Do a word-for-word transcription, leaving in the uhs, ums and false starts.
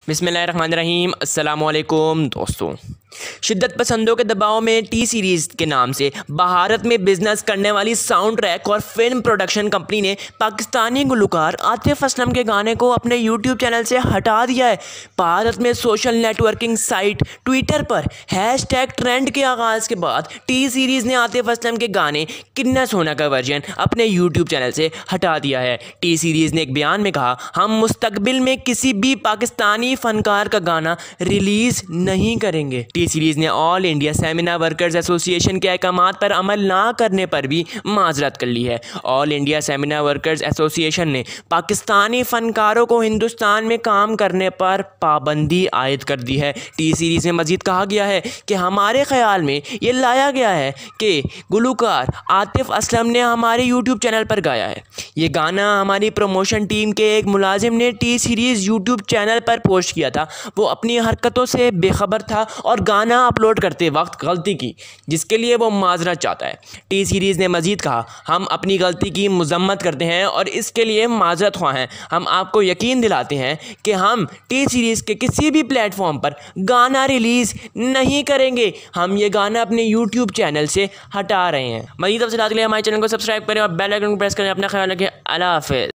बिस्मिल्लाहिर्रहमानिर्रहीम। अस्सलामुअलैकुम दोस्तों, शिद्दत पसंदों के दबाव में टी सीरीज़ के नाम से भारत में बिजनेस करने वाली साउंड ट्रैक और फिल्म प्रोडक्शन कंपनी ने पाकिस्तानी गुलकार आतिफ असलम के गाने को अपने यूट्यूब चैनल से हटा दिया है। भारत में सोशल नेटवर्किंग साइट ट्विटर पर हैशटैग ट्रेंड के आगाज़ के बाद टी सीरीज़ ने आतिफ असलम के गाने किन्ना सोना का वर्जन अपने यूट्यूब चैनल से हटा दिया है। टी सीरीज़ ने एक बयान में कहा, हम मुस्तकबिल में किसी भी पाकिस्तानी फनकार का गाना रिलीज़ नहीं करेंगे। टी सीरीज़ ने all India seminar workers association के अहकामात पर अमल ना करने पर भी माजरत कर ली है। All India seminar workers association ने पाकिस्तानी फनकारों को हिंदुस्तान में काम करने पर पाबंदी आयद कर दी है। टी सीरीज़ में मज़ीद कहा गया है कि हमारे ख्याल में ये लाया गया है कि गुलकार आतिफ असलम ने हमारे यूट्यूब चैनल पर गाया है। ये गाना हमारी प्रमोशन टीम के एक मुलाजिम ने टी सीरीज़ यूट्यूब चैनल पर पोस्ट किया था। वो अपनी हरकतों से बेखबर था और गाना अपलोड करते वक्त गलती की, जिसके लिए वो माजरत चाहता है। टी सीरीज़ ने मज़ीद कहा, हम अपनी गलती की मजम्मत करते हैं और इसके लिए माजरत ख्वाह हैं। हम आपको यकीन दिलाते हैं कि हम टी सीरीज़ के किसी भी प्लेटफॉर्म पर गाना रिलीज़ नहीं करेंगे। हम ये गाना अपने यूट्यूब चैनल से हटा रहे हैं। मज़ीद तफसीलात के लिए हमारे चैनल को सब्सक्राइब करें और बेल आइकन को प्रेस करें। अपना ख्याल रखें। अल्लाह हाफ़िज़।